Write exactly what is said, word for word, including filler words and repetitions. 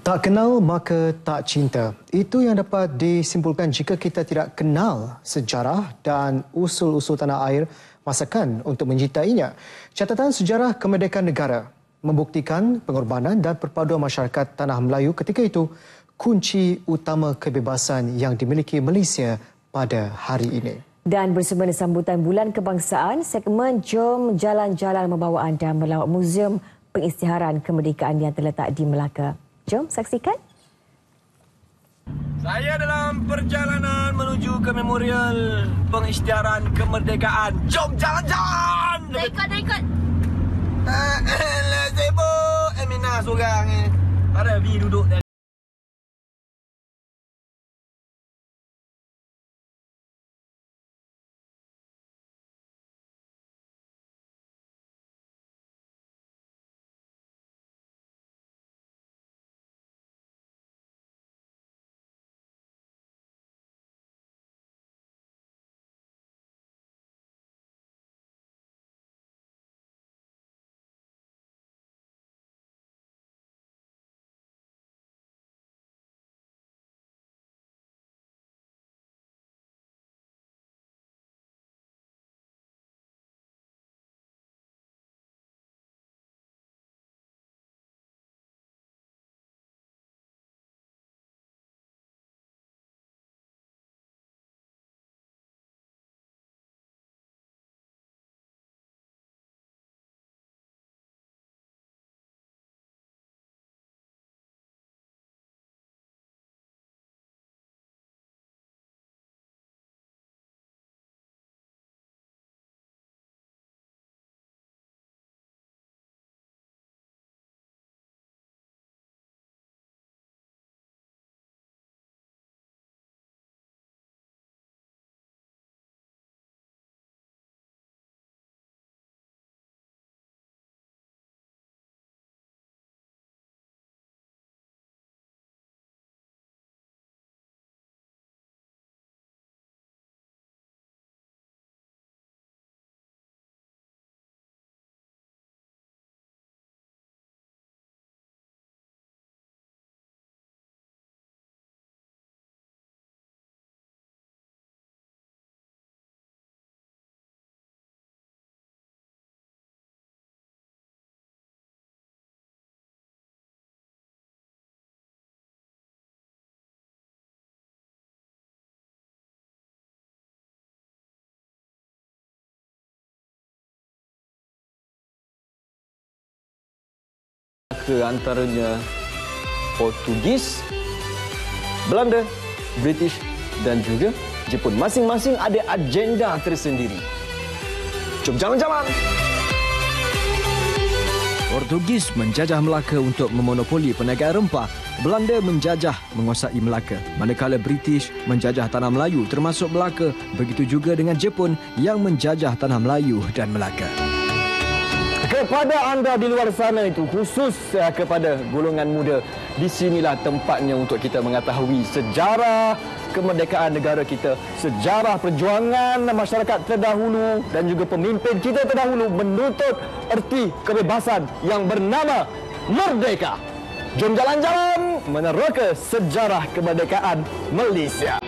Tak kenal maka tak cinta. Itu yang dapat disimpulkan jika kita tidak kenal sejarah dan usul-usul tanah air masakan untuk mencintainya. Catatan sejarah kemerdekaan negara membuktikan pengorbanan dan perpaduan masyarakat tanah Melayu ketika itu kunci utama kebebasan yang dimiliki Malaysia pada hari ini. Dan bersama sambutan Bulan Kebangsaan, segmen Jom Jalan-Jalan membawa anda melawat Muzium Pengisytiharan Kemerdekaan yang terletak di Melaka. Jom saksikan. Saya dalam perjalanan menuju ke Memorial Pengisytiharan Kemerdekaan. Jom jalan-jalan! Dah ikut, dah ikut. Alah, sibuk. Emina seorang ni. Ada V duduk tadi. Ke antaranya Portugis, Belanda, British dan juga Jepun. Masing-masing ada agenda tersendiri. Jom jalan-jalan! Portugis menjajah Melaka untuk memonopoli perniagaan rempah. Belanda menjajah menguasai Melaka. Manakala British menjajah tanah Melayu termasuk Melaka. Begitu juga dengan Jepun yang menjajah tanah Melayu dan Melaka. Kepada anda di luar sana itu, khusus uh, kepada golongan muda, di sinilah tempatnya untuk kita mengetahui sejarah kemerdekaan negara kita, sejarah perjuangan masyarakat terdahulu dan juga pemimpin kita terdahulu menuntut erti kebebasan yang bernama merdeka. Jom jalan-jalan meneroka sejarah kemerdekaan Malaysia.